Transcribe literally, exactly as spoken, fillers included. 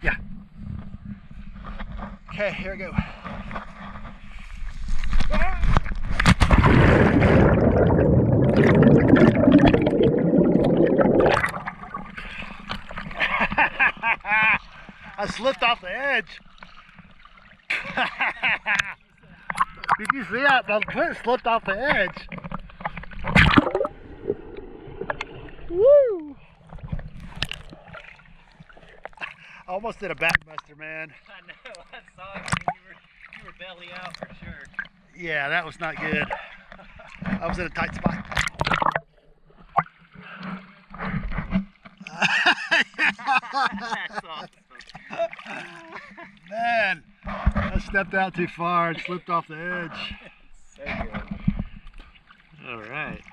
Yeah. Okay, here we go. I slipped off the edge. Did you see that? My foot slipped off the edge. Woo! I almost did a backbuster, man. I know, I saw it. You were, you were belly out for sure. Yeah, that was not good. I was in a tight spot. That's awesome. Man, I stepped out too far and slipped off the edge. So good. All right.